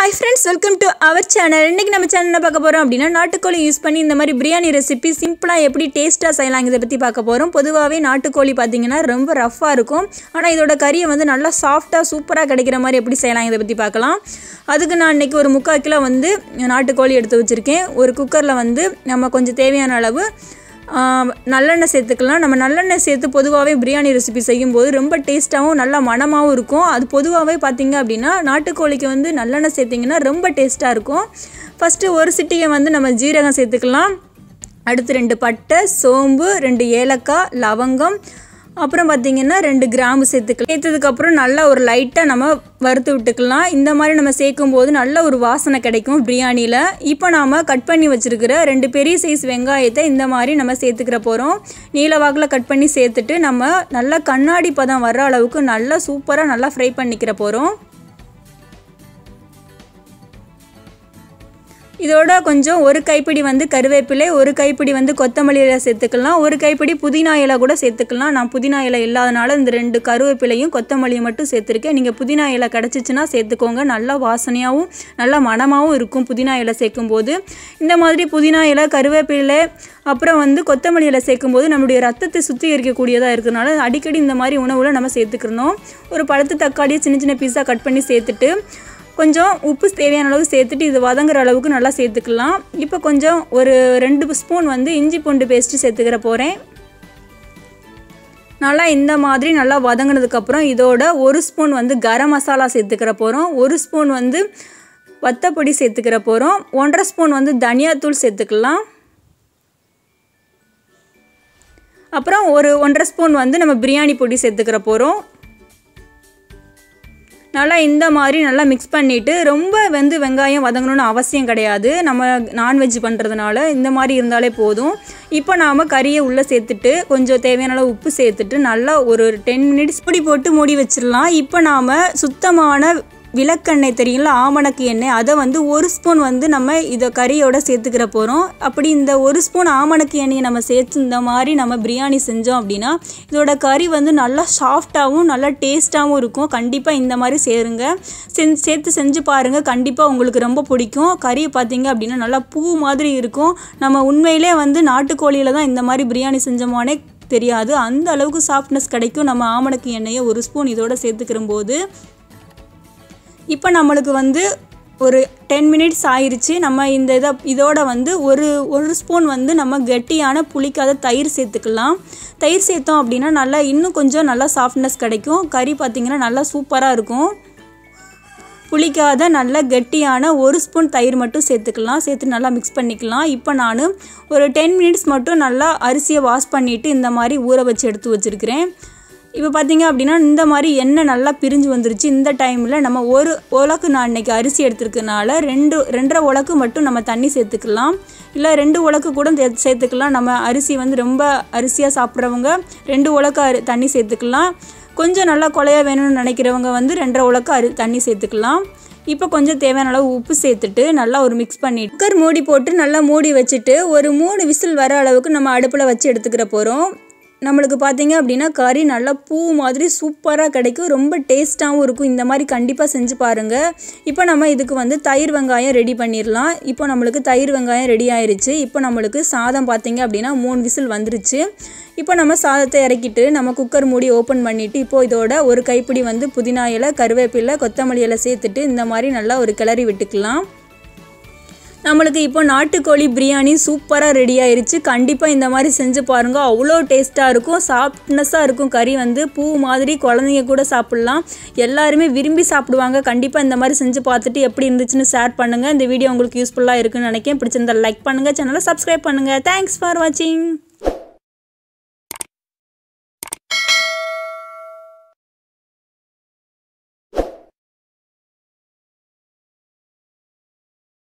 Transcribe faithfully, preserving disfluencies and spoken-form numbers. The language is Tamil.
Hi friends, welcome to our channel. இன்னைக்கு நம்ம சேனல்ல பார்க்க போறோம் அப்படினா நாட்டுக்கோழி யூஸ் பண்ணி இந்த மாதிரி பிரியாணி ரெசிபி சிம்பிளா எப்படி டேஸ்டா செய்யலாம் இத பத்தி பார்க்க போறோம். பொதுவாவே நாட்டுக்கோழி பாத்தீங்கன்னா ரொம்ப ரஃப்பா இருக்கும். ஆனா இதோட கறியை வந்து நல்லா சாஃப்ட்டா சூப்பரா கிடைக்கிற மாதிரி எப்படி செய்யலாம் இத பத்தி பார்க்கலாம். அதுக்கு நான் இன்னைக்கு ஒரு முக்கால் கிலோ வந்து நாட்டுக்கோழி எடுத்து வச்சிருக்கேன். ஒரு குக்கர்ல வந்து நம்ம கொஞ்சம் தேவையான அளவு நல்லெண்ணெய் சேர்த்துக்கலாம். நம்ம நல்லெண்ணெய் சேர்த்து பொதுவாகவே பிரியாணி ரெசிபி செய்யும்போது ரொம்ப டேஸ்ட்டாகவும் நல்லா மணமாகவும் இருக்கும். அது பொதுவாகவே பார்த்திங்க அப்படின்னா நாட்டுக்கோழிக்கு வந்து நல்லெண்ணெய் சேர்த்திங்கன்னா ரொம்ப டேஸ்ட்டாக இருக்கும். ஃபஸ்ட்டு ஒரு சிட்டிகை வந்து நம்ம ஜீரகம் சேர்த்துக்கலாம். அடுத்து ரெண்டு பட்டை, சோம்பு, ரெண்டு ஏலக்காய், லவங்கம், அப்புறம் பார்த்திங்கன்னா ரெண்டு கிராம்பு சேர்த்துக்கலாம். சேர்த்ததுக்கப்புறம் நல்லா ஒரு லைட்டாக நம்ம வறுத்து விட்டுக்கலாம். இந்த மாதிரி நம்ம சேர்க்கும்போது நல்ல ஒரு வாசனை கிடைக்கும் பிரியாணியில். இப்போ நாம் கட் பண்ணி வச்சுருக்கிற ரெண்டு பெரிய சைஸ் வெங்காயத்தை இந்த மாதிரி நம்ம சேர்த்துக்கிற போகிறோம். நீல வாக்கில் கட் பண்ணி சேர்த்துட்டு நம்ம நல்லா கண்ணாடி பதம் வர்ற அளவுக்கு நல்லா சூப்பராக நல்லா ஃப்ரை பண்ணிக்கிற போகிறோம். இதோட கொஞ்சம் ஒரு கைப்பிடி வந்து கருவேப்பிலை, ஒரு கைப்பிடி வந்து கொத்தமல்லி இலை சேர்த்துக்கலாம். ஒரு கைப்பிடி புதினா இலை கூட சேர்த்துக்கலாம். நான் புதினா இலை இல்லாதனால இந்த ரெண்டு கருவேப்பிலையும் கொத்தமல்லியும் மட்டும் சேர்த்துருக்கேன். நீங்கள் புதினா இலை கிடச்சிச்சின்னா சேர்த்துக்கோங்க. நல்லா வாசனையாகவும் நல்லா மணமாகவும் இருக்கும் புதினா இலை சேர்க்கும்போது. இந்த மாதிரி புதினா இலை, கருவேப்பிலை, அப்புறம் வந்து கொத்தமல்லி இலை சேர்க்கும்போது நம்மளுடைய ரத்தத்தை சுத்திகரிக்கக்கூடியதாக இருக்கிறதுனால அடிக்கடி இந்த மாதிரி உணவில் நம்ம சேர்த்துக்கணும். ஒரு பழுத்து தக்காளியை சின்ன சின்ன பீஸாக கட் பண்ணி சேர்த்துட்டு கொஞ்சம் உப்பு தேவையான அளவு சேர்த்துட்டு இது வதங்குற அளவுக்கு நல்லா சேர்த்துக்கலாம். இப்போ கொஞ்சம் ஒரு ரெண்டு ஸ்பூன் வந்து இஞ்சி பூண்டு பேஸ்ட்டு சேர்த்துக்கிற போகிறேன். நல்லா இந்த மாதிரி நல்லா வதங்கினதுக்கப்புறம் இதோட ஒரு ஸ்பூன் வந்து கரம் மசாலா சேர்த்துக்கிற போகிறோம். ஒரு ஸ்பூன் வந்து வத்தப்பொடி சேர்த்துக்கிற போகிறோம். ஒன்றரை ஸ்பூன் வந்து தனியாத்தூள் சேர்த்துக்கலாம். அப்புறம் ஒரு ஒன்றரை ஸ்பூன் வந்து நம்ம பிரியாணி பொடி சேர்த்துக்கிற போகிறோம். நல்லா இந்த மாதிரி நல்லா மிக்ஸ் பண்ணிவிட்டு ரொம்ப வந்து வெங்காயம் வதங்கணும்னு அவசியம் கிடையாது. நம்ம நான்வெஜ் பண்ணுறதுனால இந்த மாதிரி இருந்தாலே போதும். இப்போ நாம் கறியை உள்ளே சேர்த்துட்டு கொஞ்சம் தேவையான அளவு உப்பு சேர்த்துட்டு நல்லா ஒரு டென் மினிட்ஸ் பொடி போட்டு மூடி வச்சிடலாம். இப்போ நாம் சுத்தமான விளக்கெண்ணெய் தெரியுங்களா, ஆமணக்கு எண்ணெய், அதை வந்து ஒரு ஸ்பூன் வந்து நம்ம இதை கறியோட சேர்த்துக்கிற போகிறோம். அப்படி இந்த ஒரு ஸ்பூன் ஆமணக்கு எண்ணெயை நம்ம சேர்த்து இந்த மாதிரி நம்ம பிரியாணி செஞ்சோம் அப்படின்னா இதோட கறி வந்து நல்லா சாஃப்டாகவும் நல்லா டேஸ்ட்டாகவும் இருக்கும். கண்டிப்பாக இந்த மாதிரி சேருங்க, செஞ்சு சேர்த்து செஞ்சு பாருங்கள். கண்டிப்பாக உங்களுக்கு ரொம்ப பிடிக்கும். கறியை பார்த்தீங்க அப்படின்னா நல்லா பூ மாதிரி இருக்கும். நம்ம உண்மையிலே வந்து நாட்டுக்கோழியில் தான் இந்த மாதிரி பிரியாணி செஞ்சோமானே தெரியாது. அந்த அளவுக்கு சாஃப்ட்னஸ் கிடைக்கும் நம்ம ஆமணக்கு எண்ணெயை ஒரு ஸ்பூன் இதோட சேர்த்துக்கிற போது. இப்போ நம்மளுக்கு வந்து ஒரு டென் மினிட்ஸ் ஆயிடுச்சு. நம்ம இந்த இதை இதோட வந்து ஒரு ஒரு ஸ்பூன் வந்து நம்ம கெட்டியான புளிக்காத தயிர் சேர்த்துக்கலாம். தயிர் சேர்த்தோம் அப்படின்னா நல்லா இன்னும் கொஞ்சம் நல்லா சாஃப்ட்னஸ் கிடைக்கும். கறி பார்த்திங்கன்னா நல்லா சூப்பராக இருக்கும். புளிக்காத நல்ல கெட்டியான ஒரு ஸ்பூன் தயிர் மட்டும் சேர்த்துக்கலாம். சேர்த்து நல்லா மிக்ஸ் பண்ணிக்கலாம். இப்போ நான் ஒரு டென் மினிட்ஸ் மட்டும் நல்லா அரிசியை வாஷ் பண்ணிவிட்டு இந்த மாதிரி ஊற வச்சு எடுத்து வச்சுருக்கிறேன். இப்போ பார்த்திங்க அப்படின்னா இந்த மாதிரி எண்ணெய் நல்லா பிரிஞ்சு வந்துருச்சு. இந்த டைமில் நம்ம ஒரு உலக்கு நான் இன்றைக்கி அரிசி எடுத்துருக்கனால ரெண்டு ரெண்டரை உலக்கு மட்டும் நம்ம தண்ணி சேர்த்துக்கலாம். இல்லை ரெண்டு உலக்கு கூட சேர்த்துக்கலாம். நம்ம அரிசி வந்து ரொம்ப அரிசியாக சாப்பிட்றவங்க ரெண்டு உலக்கு அரி தண்ணி சேர்த்துக்கலாம். கொஞ்சம் நல்லா குழையாக வேணும்னு நினைக்கிறவங்க வந்து ரெண்டரை உலக்கு அரி தண்ணி சேர்த்துக்கலாம். இப்போ கொஞ்சம் தேவையான அளவு உப்பு சேர்த்துட்டு நல்லா ஒரு மிக்ஸ் பண்ணிட்டு குக்கர் மூடி போட்டு நல்லா மூடி வச்சுட்டு ஒரு மூணு விசில் வர அளவுக்கு நம்ம அடுப்பில் வச்சு எடுத்துக்கிற போகிறோம். நம்மளுக்கு பார்த்திங்க அப்படின்னா கறி நல்லா பூ மாதிரி சூப்பராக கிடைக்கும். ரொம்ப டேஸ்ட்டாகவும் இருக்கும். இந்த மாதிரி கண்டிப்பாக செஞ்சு பாருங்கள். இப்போ நம்ம இதுக்கு வந்து தயிர் வெங்காயம் ரெடி பண்ணிடலாம். இப்போ நம்மளுக்கு தயிர் வெங்காயம் ரெடி ஆயிடுச்சு. இப்போ நம்மளுக்கு சாதம் பார்த்திங்க அப்படின்னா மூணு விசில் வந்துருச்சு. இப்போ நம்ம சாதத்தை இறக்கிட்டு நம்ம குக்கர் மூடி ஓப்பன் பண்ணிவிட்டு இப்போது இதோட ஒரு கைப்பிடி வந்து புதினா இலை, கருவேப்பிலை, கொத்தமல்லி இலை சேர்த்துட்டு இந்த மாதிரி நல்லா ஒரு கிளறி விட்டுக்கலாம். நம்மளுக்கு இப்போ நாட்டுக்கோழி பிரியாணி சூப்பராக ரெடி ஆயிடுச்சு. கண்டிப்பாக இந்த மாதிரி செஞ்சு பாருங்கள். அவ்வளோ டேஸ்ட்டாக இருக்கும். சாஃப்ட்னஸாக இருக்கும். கறி வந்து பூ மாதிரி குழந்தைங்க கூட சாப்பிட்லாம். எல்லாருமே விரும்பி சாப்பிடுவாங்க. கண்டிப்பாக இந்த மாதிரி செஞ்சு பார்த்துட்டு எப்படி இருந்துச்சுன்னு ஷேர் பண்ணுங்கள். இந்த வீடியோ உங்களுக்கு யூஸ்ஃபுல்லாக இருக்குன்னு நினைக்கிறேன். பிடிச்சிருந்தா லைக் பண்ணுங்கள், சேனலை சப்ஸ்கிரைப் பண்ணுங்கள். தேங்க்ஸ் ஃபார் வாட்சிங்.